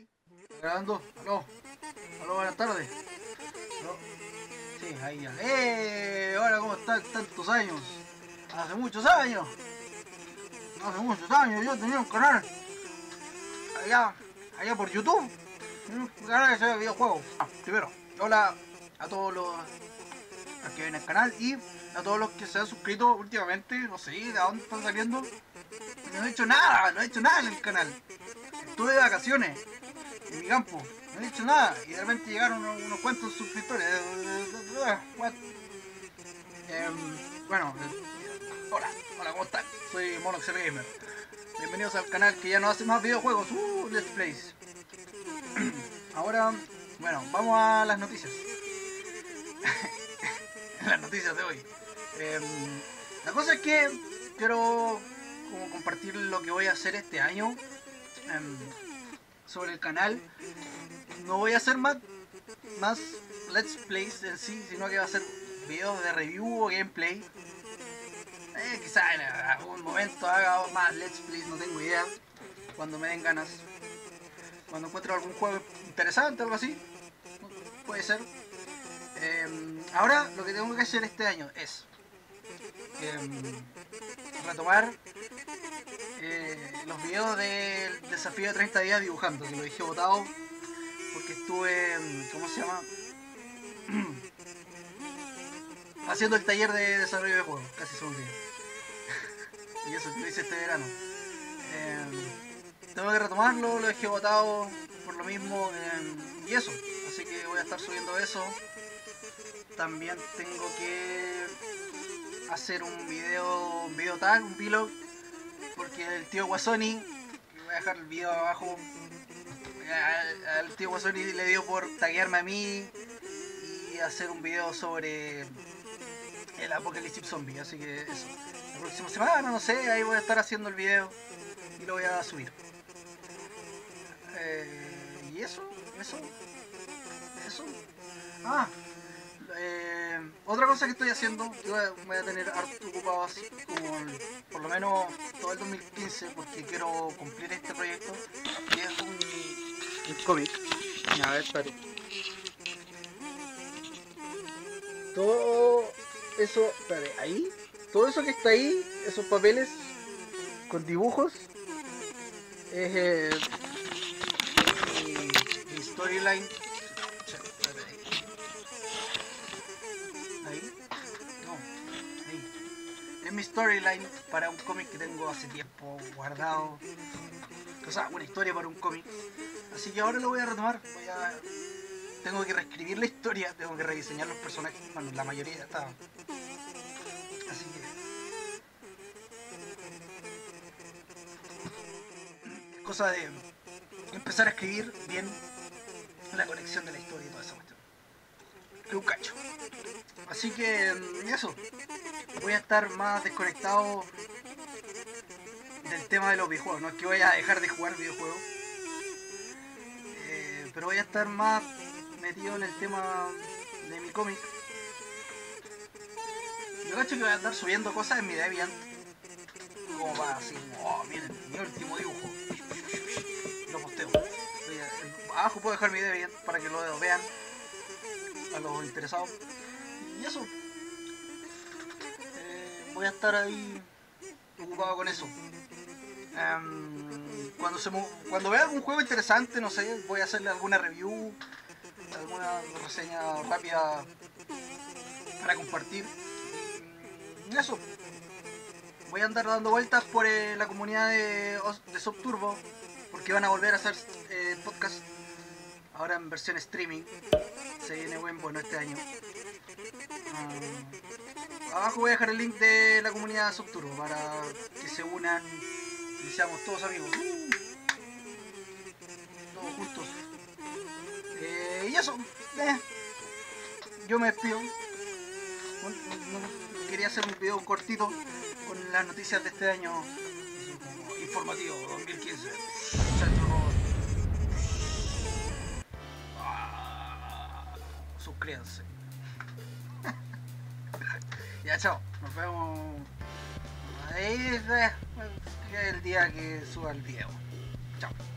Grabando. Aló. Aló, buenas tardes. Aló. Sí, ahí ya. Hola, ¿cómo están? Tantos años. Hace muchos años. Hace muchos años yo tenía un canal. Allá por YouTube. Un canal que se ve videojuegos. Primero, hola a todos los que ven el canal y a todos los que se han suscrito últimamente. No sé de dónde están saliendo. No he hecho nada, no he hecho nada en el canal. Estuve de vacaciones en mi campo, no he hecho nada y de repente llegaron unos cuantos suscriptores. Bueno, hola, ¿cómo están? Soy Monoxer Gamer. Bienvenidos al canal que ya no hace más videojuegos, Let's Plays. Ahora, bueno, vamos a las noticias. Las noticias de hoy. La cosa es que quiero como compartir lo que voy a hacer este año sobre el canal. No voy a hacer más Let's Plays en sí, sino que va a ser videos de review o gameplay. Quizá en algún momento haga más Let's Plays, no tengo idea. Cuando me den ganas. Cuando encuentre algún juego interesante, algo así. Puede ser. Ahora lo que tengo que hacer este año es retomar los videos del desafío de 30 días dibujando, que lo dejé botado porque estuve, ¿cómo se llama? Haciendo el taller de desarrollo de juegos, casi se me olvida. Y eso lo hice este verano. Tengo que retomarlo, lo dejé botado por lo mismo, y eso, así que voy a estar subiendo eso. También tengo que hacer un video tag, un vlog, porque el tío Guasoni, voy a dejar el video abajo, al tío Guasoni le dio por taguearme a mí y hacer un video sobre el apocalipsis zombie, así que eso. La próxima semana, no sé, ahí voy a estar haciendo el video y lo voy a subir. Y eso. Otra cosa que estoy haciendo, voy a tener harto ocupado así como por lo menos todo el 2015, porque quiero cumplir este proyecto, que es un cómic. A ver, espérate. Todo eso, espérate, ahí, todo eso que está ahí, esos papeles con dibujos, es mi storyline. Es mi storyline para un cómic que tengo hace tiempo guardado. O sea, una historia para un cómic. Así que ahora lo voy a retomar. Tengo que reescribir la historia, tengo que rediseñar los personajes. Bueno, la mayoría ya está. Así que es cosa de empezar a escribir bien la conexión de la historia y toda esa cuestión. Que un cacho. Así que eso. Voy a estar más desconectado del tema de los videojuegos. No es que vaya a dejar de jugar videojuegos, pero voy a estar más metido en el tema de mi cómic. Yo cacho que voy a estar subiendo cosas en mi Deviant, como para así, miren, mi último dibujo. Lo posteo. Abajo puedo dejar mi Deviant para que lo vean a los interesados. Y eso. Voy a estar ahí ocupado con eso. Cuando vea algún juego interesante, no sé, voy a hacerle alguna review, alguna reseña rápida para compartir. Y eso. Voy a andar dando vueltas por la comunidad de Subturbo, porque van a volver a hacer podcast ahora en versión streaming. Se viene bueno este año. Abajo voy a dejar el link de la comunidad Subturbo para que se unan y seamos todos amigos. Todos juntos. Y eso. Yo me despido. Quería hacer un video cortito con las noticias de este año informativo 2015. Suscríbanse. Ya, chao. Nos vemos. Ahí es el día que suba el video. Chao.